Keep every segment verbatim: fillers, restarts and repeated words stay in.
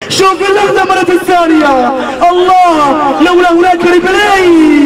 شوف اللحظة مرة الثانية الله لولا هناك ريبلاي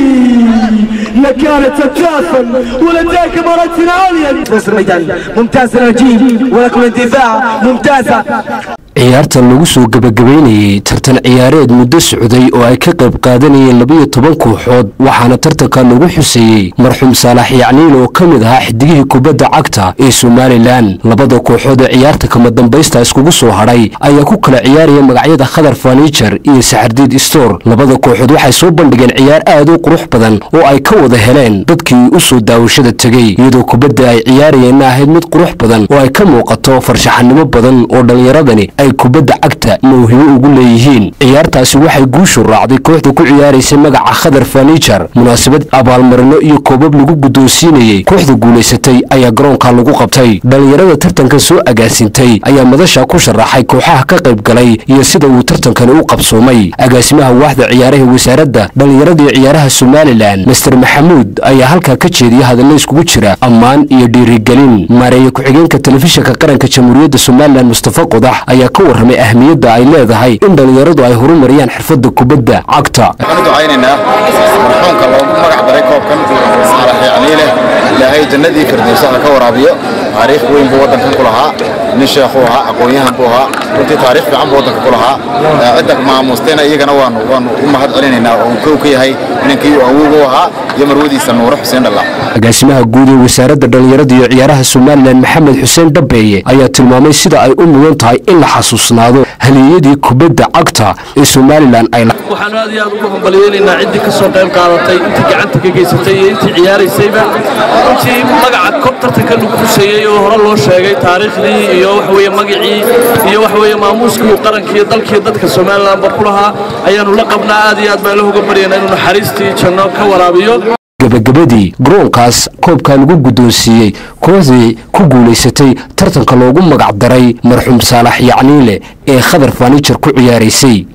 لكانت ستافا ولديك مباراة عالية. نص الميدان ممتاز نجيب ولكن الدفاع ممتازة. ciyaartan lagu soo gabagabeynayay tartan ciyaareed muddo socday oo ay ka qayb qaadanayeen laba iyo toban kooxood waxaana tartanka lagu xuseeyay marxuum Saalax Yacniil oo kamid ahaa xidigihii kubadda cagta ee Somaliland. labada kooxood ee ciyaarta kama dambaysta iskugu soo haray ayaa ku kala ciyaaraya magacyada Khadar Furniture iyo Saxardiid Store. labada kooxood waxay soo bandhigeen ciyaar aad u qurux badan oo ay ka wada heleen dadkii u soo daawashada tagay iyadoo kubadda ay ciyaarayeen ahayd mid qurux badan oo ay ka muuqato farshaxanimo badan oo dhalinyaradani ay kubadda cagta mawhibo ugu leeyihiin. ciyaartaasi waxay guushu raacday kooxda ku ciyaaraysay magaca Khadar Furniture. munaasabad abaalmarino iyo koobab lagu guddoonsiinayay kooxda guuleysatay ayaa garoonka lagu qabtay. dhalinyarada tartanka soo agaasintay ayaa madasha ku sharaxay kooxaha ka qayb galay iyo sida uu tartankani u qabsoomay. agaasimaha waaxda ciyaaraha wasaaradda dhalinyarada iyo ciyaaraha Somaliland Mister Maxamuud ayaa halka ka jeediyay hadallo iskugu jira ammaan iyo dhiirigelin. maareeya ku-xigeenka telefishinka qaranka Jamhuuriyadda Somaliland Mustafa Qodax ayaa ka warramay ahmiyadda ay leedahay in dhalinyaradu ay horumariyaan xirfadda kubadda cagta. waxaan ducaynaynaa marxuumka loogu magac daray koobkan Saalax Yacniil ilaahay jannadii firdawsa ka waraabiyo. taariikh weyn buu wadankan ku lahaa, nin sheekhu ahaa, aqoon-yahan buu ahaa, runtii taariikh fiican buu wadanka ku lahaa. cidda maamuusteena iyagana waanu waanu u mahad celinaynaa oo uu ka yahay ninkii awowgu ahaa iyo marwadiisa Nuur Xuseen Dhalla. agaasimaha guud ee wasaaradda dhalinyarada iyo ciyaaraha Somaliland Maxamed Xuseen Dhabeeye ayaa tilmaamay sida ay u mudan tahay in la xasuusnaado haliyadii kubadda cagta ee Somaliland ay waxaan aad iyo aad ugu hambalyeynaa cidii ka soo qayb qaadatay intii gacanta ka geysatay iyo intii ciyaaraysayba intii magaca koob tartanka lagu xuseeyay oo hore loo sheegay taariikhdii iyo wax weeye magacii iyo wax weeye maamuuskii qaranka iyo dalkii dadka Somaliland barkulaha ayaanu la qabnaa. aad iyo aad baan loo hogabariyay inuu naxariistii janno ka waraabiyo. gabagabadii garoonkaas koobka lagu guddoonsiiyey kooxdii ku guuleysatay tartanka loogu magac daray marxuum Saalax Yacniil ee Khadar Furniture ku ciyaaraysay.